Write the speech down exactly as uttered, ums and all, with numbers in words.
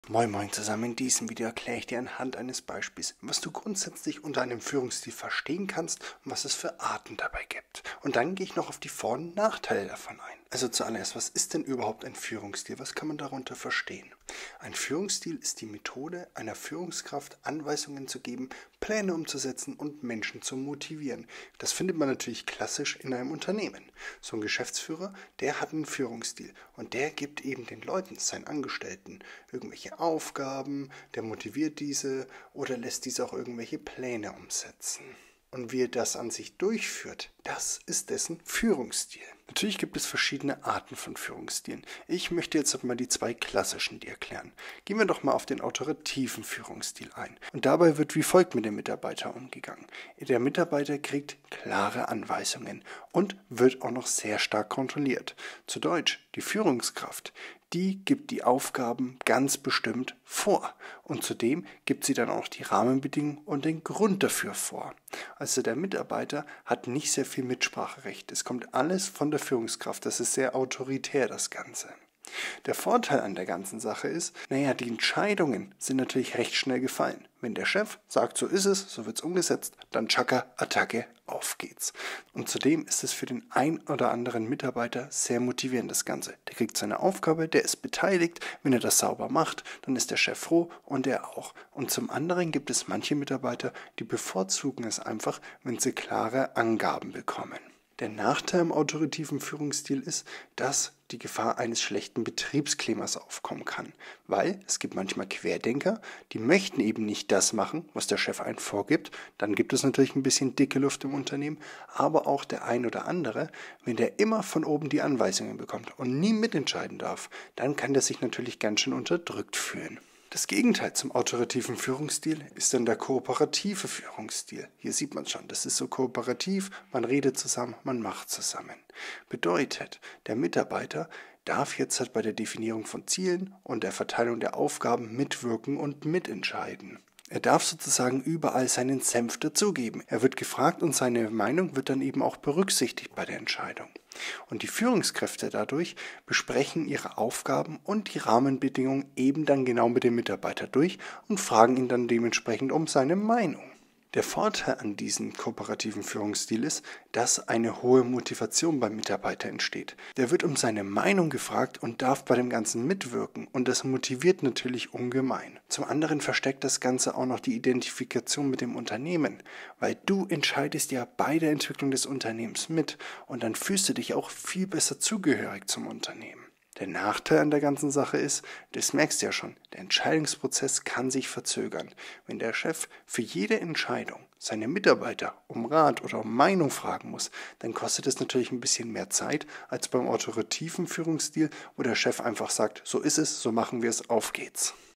Moin Moin zusammen, in diesem Video erkläre ich dir anhand eines Beispiels, was du grundsätzlich unter einem Führungsstil verstehen kannst und was es für Arten dabei gibt. Und dann gehe ich noch auf die Vor- und Nachteile davon ein. Also zuallererst, was ist denn überhaupt ein Führungsstil? Was kann man darunter verstehen? Ein Führungsstil ist die Methode, einer Führungskraft Anweisungen zu geben, Pläne umzusetzen und Menschen zu motivieren. Das findet man natürlich klassisch in einem Unternehmen. So ein Geschäftsführer, der hat einen Führungsstil und der gibt eben den Leuten, seinen Angestellten, irgendwelche Aufgaben, der motiviert diese oder lässt diese auch irgendwelche Pläne umsetzen. Und wie er das an sich durchführt, das ist dessen Führungsstil. Natürlich gibt es verschiedene Arten von Führungsstilen. Ich möchte jetzt mal die zwei klassischen dir erklären. Gehen wir doch mal auf den autorativen Führungsstil ein. Und dabei wird wie folgt mit dem Mitarbeiter umgegangen. Der Mitarbeiter kriegt klare Anweisungen und wird auch noch sehr stark kontrolliert. Zu Deutsch, die Führungskraft, die gibt die Aufgaben ganz bestimmt vor. Und zudem gibt sie dann auch die Rahmenbedingungen und den Grund dafür vor. Also der Mitarbeiter hat nicht sehr viel Mitspracherecht. Es kommt alles von der Führungskraft. Das ist sehr autoritär, das Ganze. Der Vorteil an der ganzen Sache ist, naja, die Entscheidungen sind natürlich recht schnell gefallen. Wenn der Chef sagt, so ist es, so wird es umgesetzt, dann tschakka, Attacke, auf geht's. Und zudem ist es für den ein oder anderen Mitarbeiter sehr motivierend, das Ganze. Der kriegt seine Aufgabe, der ist beteiligt, wenn er das sauber macht, dann ist der Chef froh und er auch. Und zum anderen gibt es manche Mitarbeiter, die bevorzugen es einfach, wenn sie klare Angaben bekommen. Der Nachteil im autorativen Führungsstil ist, dass die Gefahr eines schlechten Betriebsklimas aufkommen kann, weil es gibt manchmal Querdenker, die möchten eben nicht das machen, was der Chef einen vorgibt, dann gibt es natürlich ein bisschen dicke Luft im Unternehmen, aber auch der ein oder andere, wenn der immer von oben die Anweisungen bekommt und nie mitentscheiden darf, dann kann der sich natürlich ganz schön unterdrückt fühlen. Das Gegenteil zum autorativen Führungsstil ist dann der kooperative Führungsstil. Hier sieht man schon, das ist so kooperativ, man redet zusammen, man macht zusammen. Bedeutet, der Mitarbeiter darf jetzt halt bei der Definierung von Zielen und der Verteilung der Aufgaben mitwirken und mitentscheiden. Er darf sozusagen überall seinen Senf dazugeben. Er wird gefragt und seine Meinung wird dann eben auch berücksichtigt bei der Entscheidung. Und die Führungskräfte dadurch besprechen ihre Aufgaben und die Rahmenbedingungen eben dann genau mit dem Mitarbeiter durch und fragen ihn dann dementsprechend um seine Meinung. Der Vorteil an diesem kooperativen Führungsstil ist, dass eine hohe Motivation beim Mitarbeiter entsteht. Der wird um seine Meinung gefragt und darf bei dem Ganzen mitwirken und das motiviert natürlich ungemein. Zum anderen versteckt das Ganze auch noch die Identifikation mit dem Unternehmen, weil du entscheidest ja bei der Entwicklung des Unternehmens mit und dann fühlst du dich auch viel besser zugehörig zum Unternehmen. Der Nachteil an der ganzen Sache ist, das merkst du ja schon, der Entscheidungsprozess kann sich verzögern. Wenn der Chef für jede Entscheidung seine Mitarbeiter um Rat oder um Meinung fragen muss, dann kostet es natürlich ein bisschen mehr Zeit als beim autorativen Führungsstil, wo der Chef einfach sagt, so ist es, so machen wir es, auf geht's.